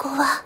こは。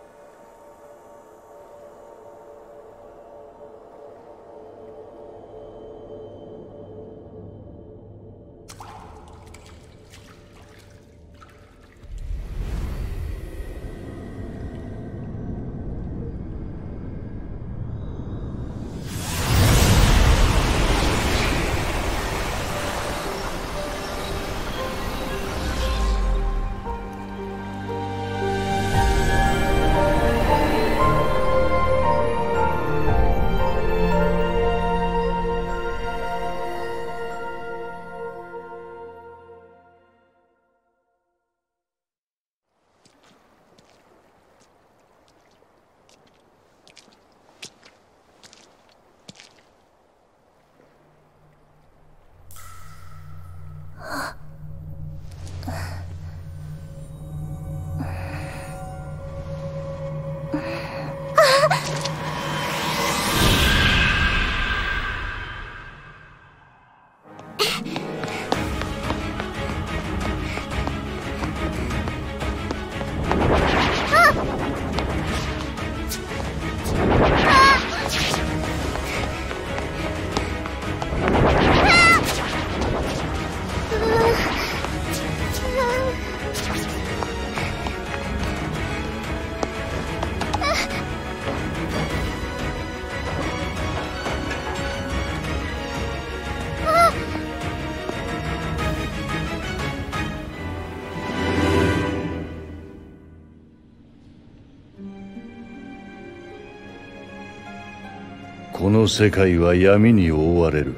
この世界は闇に覆われる。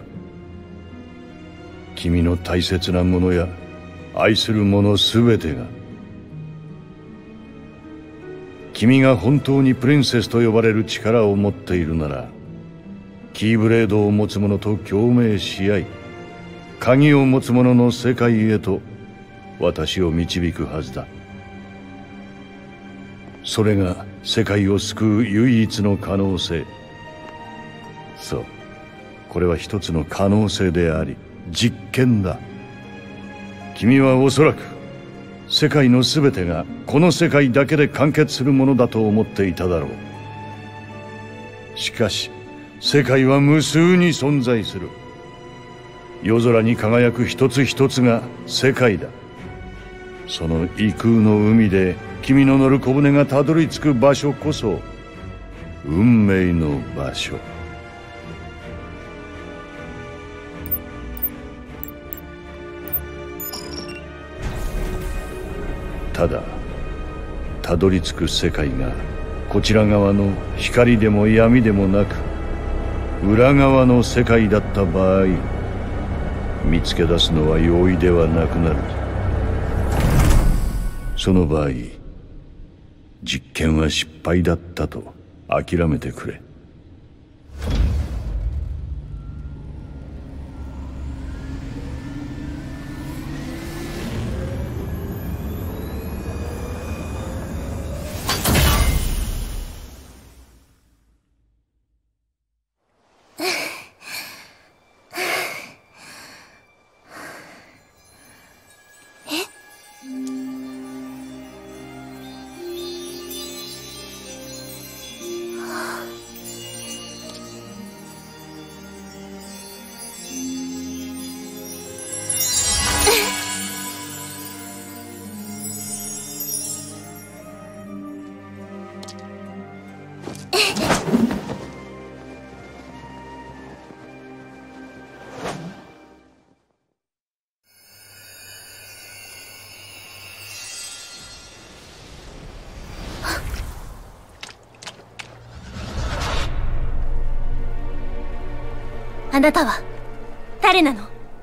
君の大切なものや愛するものすべてが、君が本当にプリンセスと呼ばれる力を持っているなら、キーブレードを持つ者と共鳴し合い、鍵を持つ者の世界へと私を導くはずだ。それが世界を救う唯一の可能性。そう、これは一つの可能性であり、実験だ。君はおそらく世界の全てがこの世界だけで完結するものだと思っていただろう。しかし世界は無数に存在する。夜空に輝く一つ一つが世界だ。その異空の海で君の乗る小舟がたどり着く場所こそ運命の場所。ただたどり着く世界がこちら側の光でも闇でもなく裏側の世界だった場合、見つけ出すのは容易ではなくなる。その場合、実験は失敗だったと諦めてくれ。 あなたは誰なの？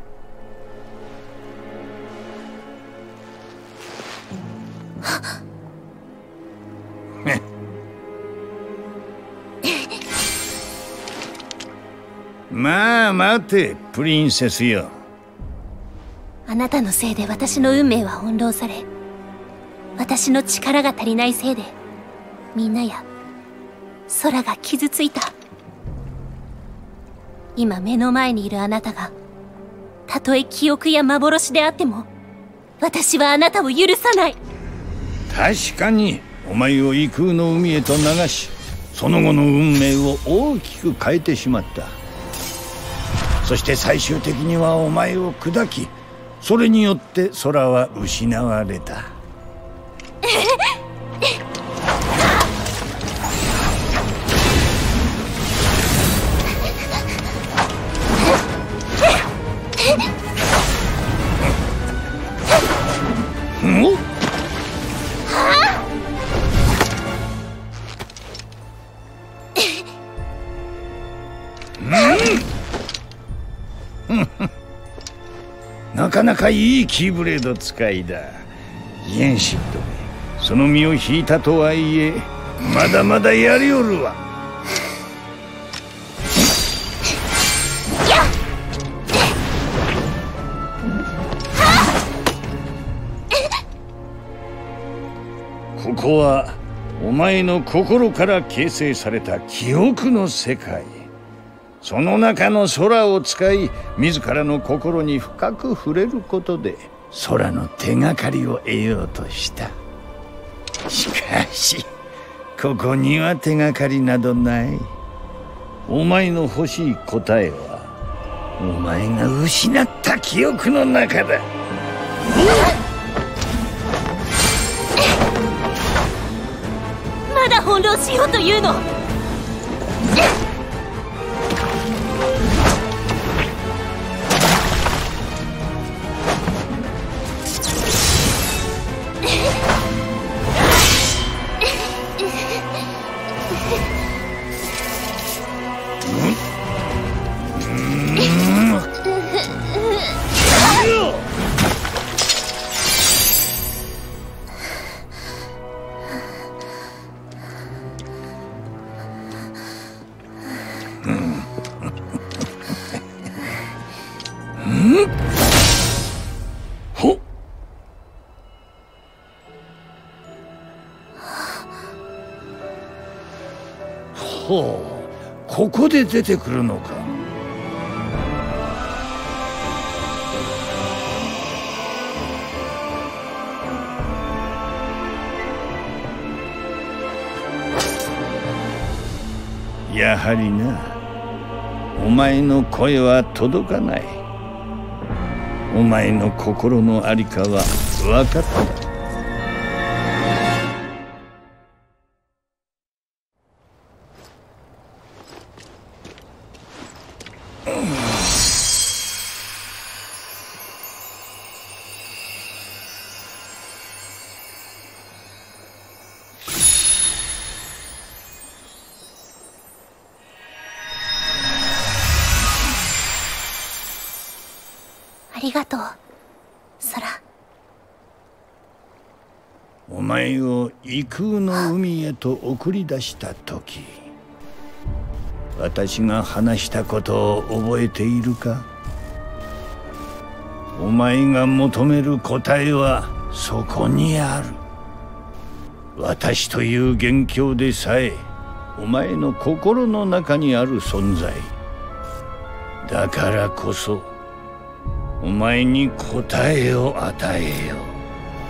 まあ待て、プリンセスよ。 あなたのせいで私の運命は翻弄され、私の力が足りないせいでみんなや空が傷ついた。今目の前にいるあなたがたとえ記憶や幻であっても私はあなたを許さない。 確かにお前を異空の海へと流し、その後の運命を大きく変えてしまった。そして最終的にはお前を砕き、それによって空は失われた。なかなかいいキーブレード使いだ。イエンシッドめ、その身を引いたとはいえまだまだやりおるわ。ここはお前の心から形成された記憶の世界。その中の空を使い、自らの心に深く触れることで空の手がかりを得ようとした。しかしここには手がかりなどない。お前の欲しい答えはお前が失った記憶の中だ。 まだ翻弄しようというの？ ほう、ここで出てくるのか。やはりな、お前の声は届かない。お前の心の在りかは分かった。 ありがとう、空。 お前を異空の海へと送り出した時、私が話したことを覚えているか？お前が求める答えはそこにある。私という元凶でさえお前の心の中にある存在だからこそ、お前に答えを与えよう。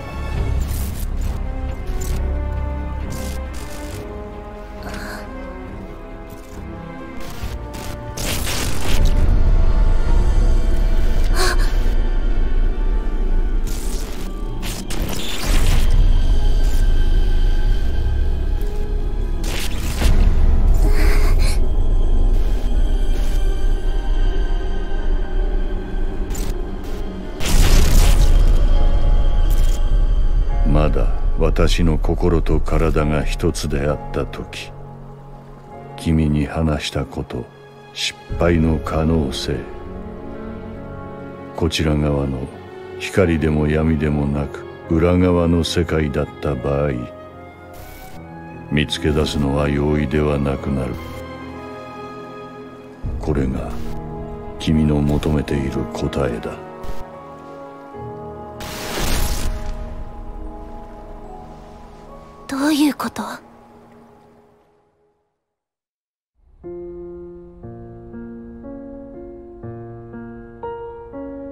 まだ私の心と体が一つであった時、君に話したこと、失敗の可能性、こちら側の光でも闇でもなく裏側の世界だった場合、見つけ出すのは容易ではなくなる。これが君の求めている答えだ。 どういうこと？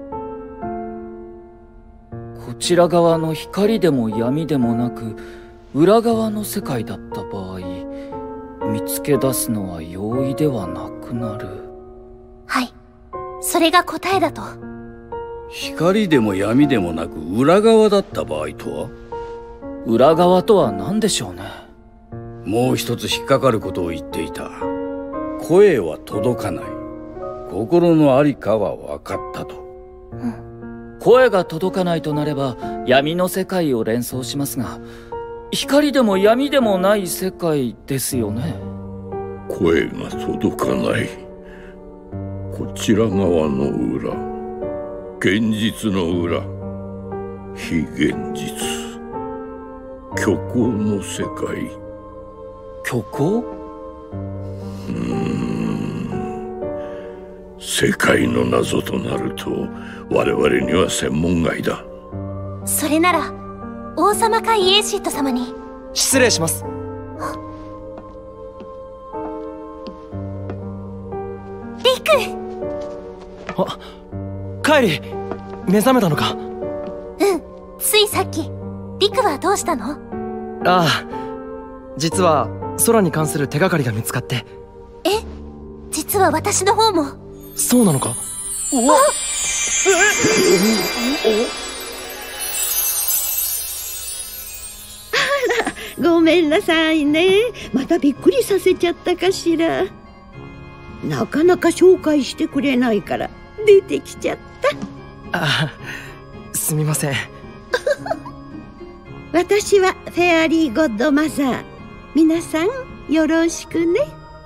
こちら側の光でも闇でもなく裏側の世界だった場合、見つけ出すのは容易ではなくなる。 はい。それが答えだと。 光でも闇でもなく裏側だった場合とは？ 裏側とは何でしょうね。 もう一つ引っかかることを言っていた。声は届かない。心のありかは分かったと。 声が届かないとなれば闇の世界を連想しますが、光でも闇でもない世界ですよね。 声が届かない。こちら側の裏、現実の裏、非現実、虚構の世界。 虚構？ 世界の謎となると我々には専門外だ。 それなら王様かイエシット様に。 失礼します。 リク！ あ、カイリ、目覚めたのか？ ついさっき。リクはどうしたの？ ああ、実は空に関する手がかりが見つかって。 え？実は私の方も。 そうなのか？うわっ！ ごめんなさいね。またびっくりさせちゃったかしら。なかなか紹介してくれないから出てきちゃった。 ああ、すみません。 私はフェアリーゴッドマザー。皆さんよろしくね。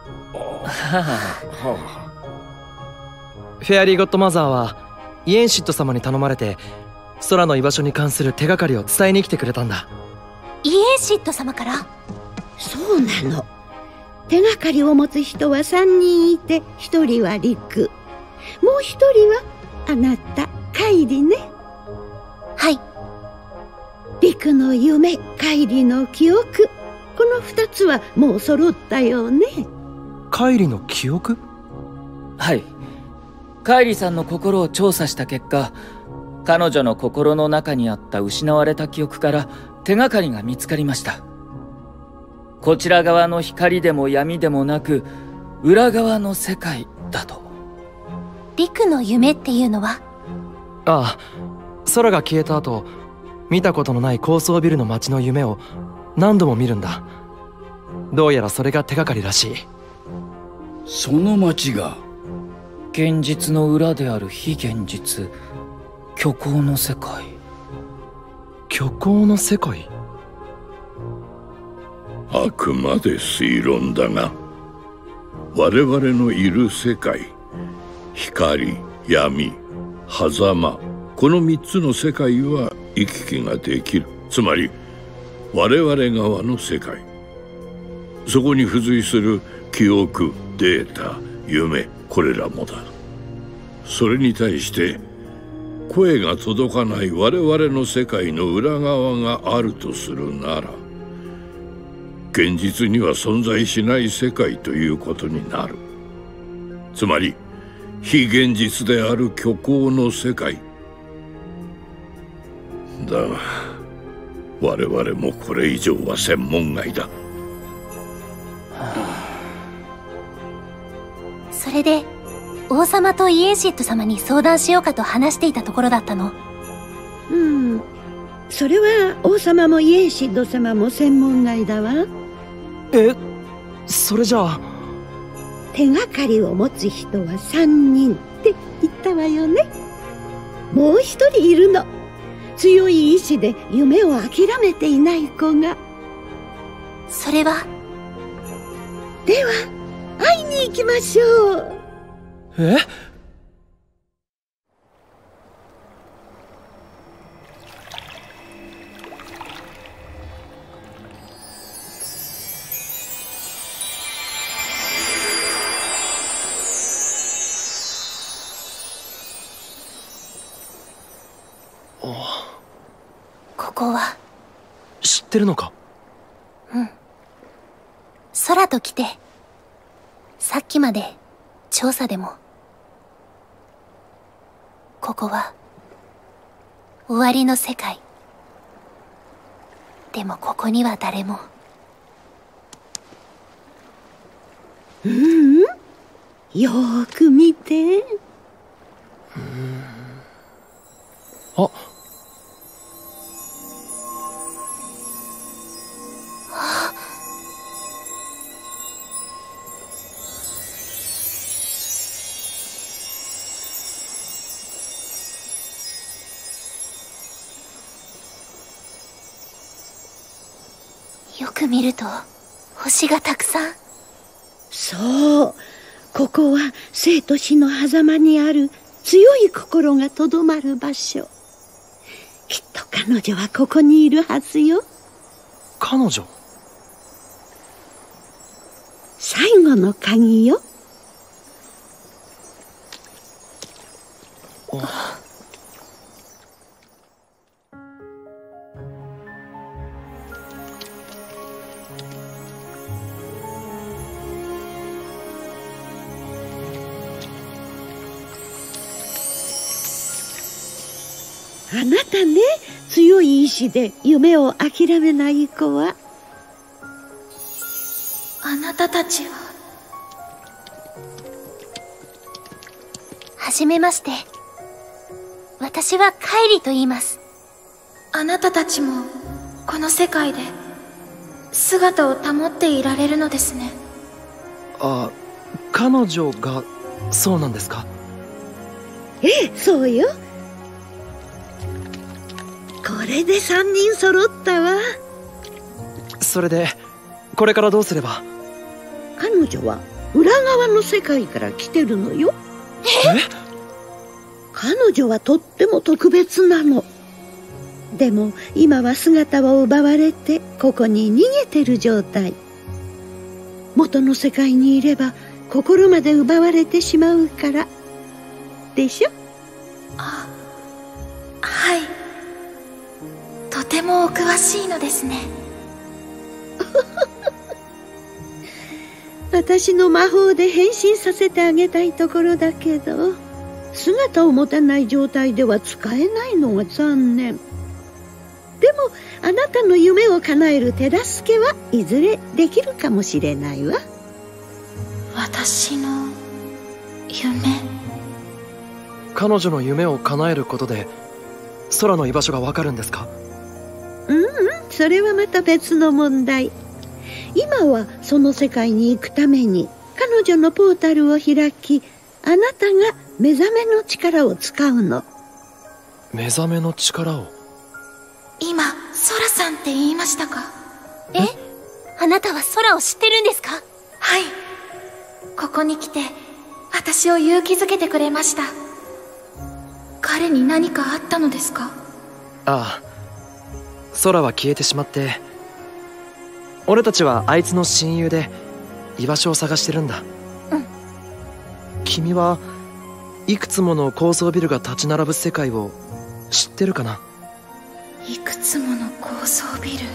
フェアリーゴッドマザーはイエンシット様に頼まれて空の居場所に関する手がかりを伝えに来てくれたんだ。 イエンシット様から？ そうなの。手がかりを持つ人は3人いて、1人はリク、もう1人はあなた、カイリね。 はい。 リクの夢、カイリの記憶、この2つはもう揃ったよね。 カイリの記憶？ はい。カイリさんの心を調査した結果、彼女の心の中にあった失われた記憶から手がかりが見つかりました。こちら側の光でも闇でもなく、裏側の世界だと。 リクの夢っていうのは？ ああ、空が消えた後、見たことのない高層ビルの街の夢を何度も見るんだ。どうやらそれが手がかりらしい。 その街が現実の裏である非現実、虚構の世界。 虚構の世界？ あくまで推論だが、我々のいる世界、光、闇、狭間、この3つの世界は行き来ができる。つまり我々側の世界。そこに付随する記憶、データ、夢、これらもだ。それに対して声が届かない我々の世界の裏側があるとするなら、現実には存在しない世界ということになる。つまり非現実である虚構の世界だが、我々もこれ以上は専門外だ。 それで王様とイエンシット様に相談しようかと話していたところだったの？ それは王様もイエンシット様も専門外だわ。 それじゃあ手がかりを持つ人は3人って言ったわよね。もう1人いるの。強い意志で夢を諦めていない子が。 それは？ では会いに行きましょう。 ここは？ 知ってるのか？ 空と来て、さっきまで調査でも。ここは終わりの世界。 でもここには誰も。 よーく見て。 あ、 よく見ると星がたくさん。 そう、ここは生と死の狭間にある強い心がとどまる場所。きっと彼女はここにいるはずよ。 彼女？ 最後の鍵よ。あなたね、強い意志で夢を諦めない子は。 あなたたちは。はじめまして。私はカイリと言います。 あなたたちもこの世界で姿を保っていられるのですね。 あ、彼女がそうなんですか？ ええ、そうよ。これで3人揃ったわ。 それでこれからどうすれば？ 彼女は裏側の世界から来てるのよ。彼女はとっても特別なの。でも今は姿を奪われてここに逃げてる状態。元の世界にいれば心まで奪われてしまうからでしょ。 あ、はい。とてもお詳しいのですね。 私の魔法で変身させてあげたいところだけど、姿を持たない状態では使えないのが残念。でもあなたの夢を叶える手助けはいずれできるかもしれないわ。 私の夢。 彼女の夢を叶えることで空の居場所がわかるんですか？ それはまた別の問題。今はその世界に行くために彼女のポータルを開き、あなたが目覚めの力を使うの。 目覚めの力を？ 今ソラさんって言いましたか？ え？あなたは空を知ってるんですか？ はい。ここに来て私を勇気づけてくれました。彼に何かあったのですか？ ああ、空は消えてしまって、俺たちはあいつの親友で居場所を探してるんだ。君はいくつもの高層ビルが立ち並ぶ世界を知ってるかな？ いくつもの高層ビル。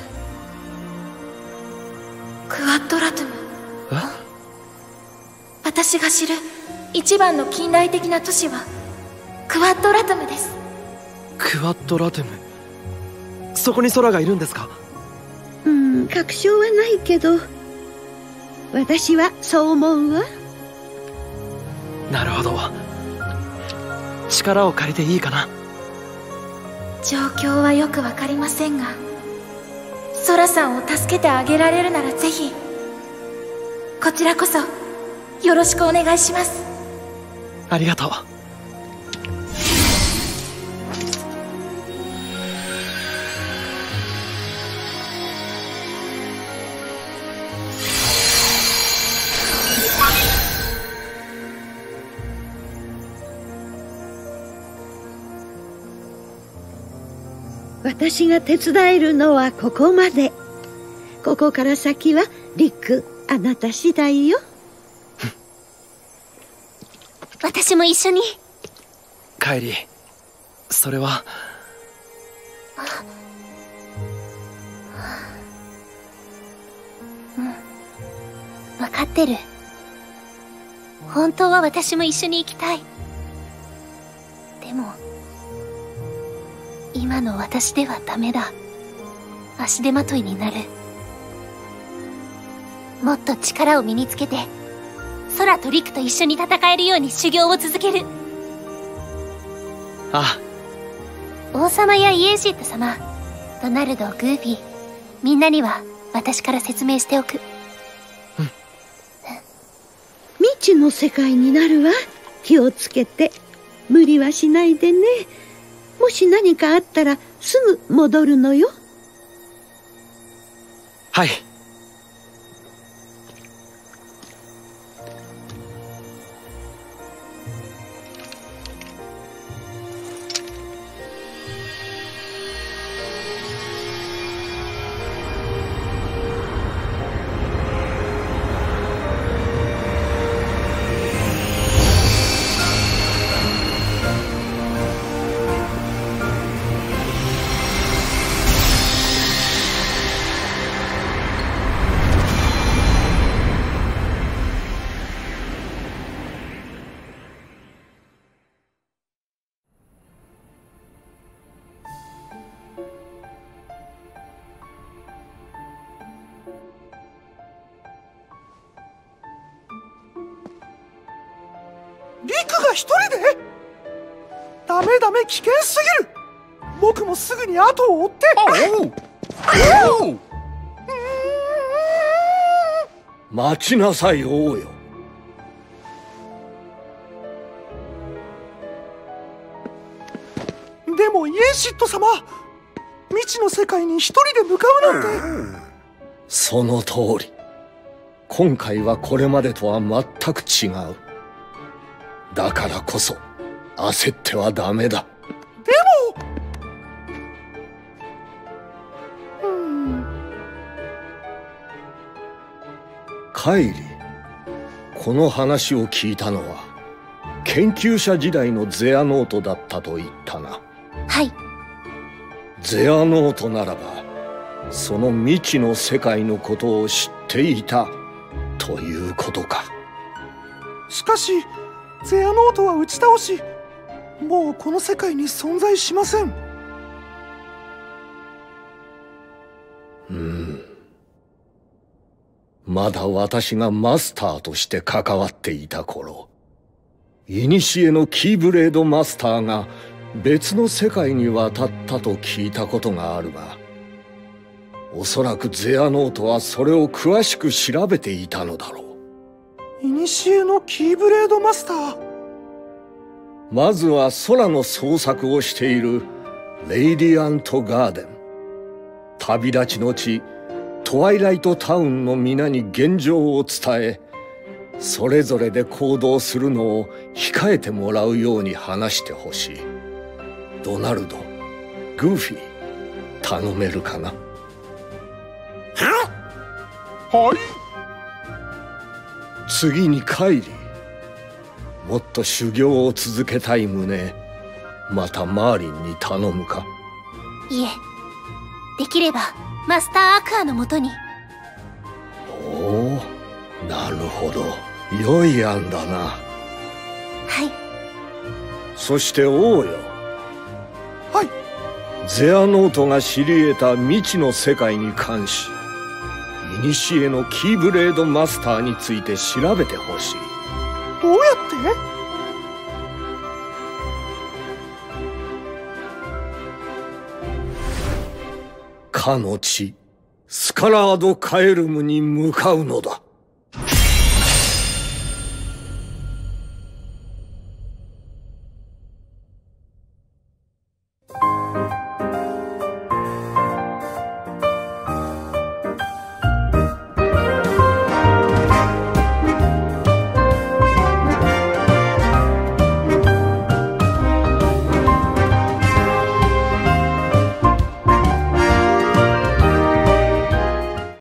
クワッドラトゥム。私が知る一番の近代的な都市はクワッドラトゥムです。 クワッドラトゥム。そこに空がいるんですか？ 確証はないけど、私はそう思うわ。 なるほど。力を借りていいかな？ 状況はよくわかりませんが、ソラさんを助けてあげられるならぜひ。こちらこそよろしくお願いします。 ありがとう。 私が手伝えるのはここまで。ここから先はリック、あなた次第よ。 私も一緒に。 カイリー、それは。 分かってる。本当は私も一緒に行きたい。でも今の私ではダメだ。 足手まといになる。もっと力を身につけて、空と陸と一緒に戦えるように修行を続ける。 ああ。王様やイエシット様、ドナルド、グーフィー、みんなには私から説明しておく。 未知の世界になるわ。気をつけて。無理はしないでね。もし何かあったらすぐ戻るのよ。 はい。 リクが一人で？ダメダメ、危険すぎる。僕もすぐに後を追って。 待ちなさい、王よ。 でもイエシット様、未知の世界に一人で向かうなんて。 その通り。今回はこれまでとは全く違う。だからこそ焦ってはダメだ。 でもカイリ、この話を聞いたのは研究者時代のゼアノートだったと言ったな。 はい。 ゼアノートならばその未知の世界のことを知っていたということか。 しかしゼアノートは打ち倒し、もうこの世界に存在しません。 まだ私がマスターとして関わっていた頃、古のキーブレードマスターが別の世界に渡ったと聞いたことがあるが、おそらくゼアノートはそれを詳しく調べていたのだろう。 古のキーブレードマスター。 まずは空の捜索をしているレイディアントガーデン。旅立ちの地トワイライトタウンの皆に現状を伝え、それぞれで行動するのを控えてもらうように話してほしい。ドナルド、グーフィー、頼めるかな？ はい。 次にカイリー、もっと修行を続けたい旨、またマーリンに頼むか？ いえ、できればマスターアクアのもとに。 おお、なるほど、良い案だな。 はい。 そして王よ。 はい。 ゼアノートが知り得た未知の世界に関し、古のキーブレードマスターについて調べてほしい。 どうやって？ かの地スカラード・カエルムに向かうのだ。